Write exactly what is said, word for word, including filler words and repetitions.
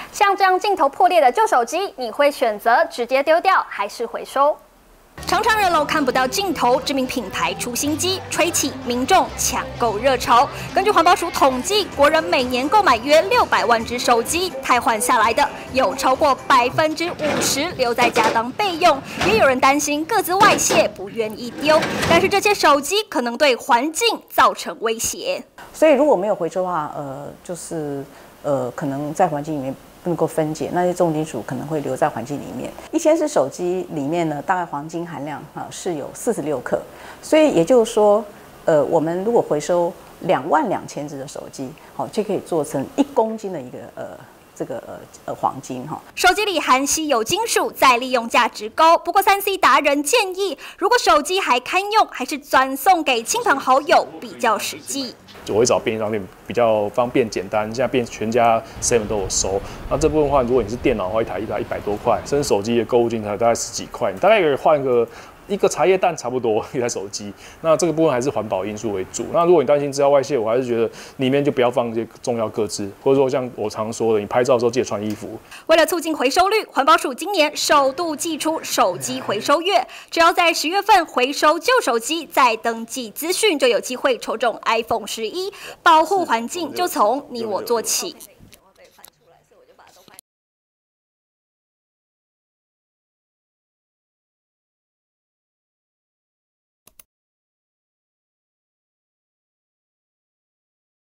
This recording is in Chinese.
像这样镜头破裂的旧手机，你会选择直接丢掉还是回收？ 常常人楼看不到尽头，知名品牌出新机，吹起民众抢购热潮。根据环保署统计，国人每年购买约六百万只手机，汰换下来的有超过百分之五十留在家当备用。也有人担心各自外泄，不愿意丢，但是这些手机可能对环境造成威胁。 所以如果没有回收的话，呃，就是呃，可能在环境里面。 不能够分解，那些重金属可能会留在环境里面。一千只手机里面呢，大概黄金含量啊是有四十六克，所以也就是说，呃，我们如果回收两万两千只的手机，好，就可以做成一公斤的一个呃。 这个呃呃黄金哈， 手机里含稀有金属，再利用价值高。不过三 C 达人建议，如果手机还堪用，还是转送给亲朋好友比较实际。 我会找便利商店比较方便简单，现在便全家 seven 都有收。那这部分的话，如果你是电脑的话，一台一台一百多块，甚至手机的购物金才大概十几块，你大概可以换个。 一个茶叶蛋差不多一台手机，那这个部分还是环保因素为主。那如果你担心资料外泄，我还是觉得里面就不要放一些重要个资，或者说像我常说的，你拍照的时候记得穿衣服。 为了促进回收率，环保署今年首度祭出手机回收月，只要在十月份回收旧手机，再登记资讯，就有机会抽中 iPhone 十一，保护环境就从你我做起。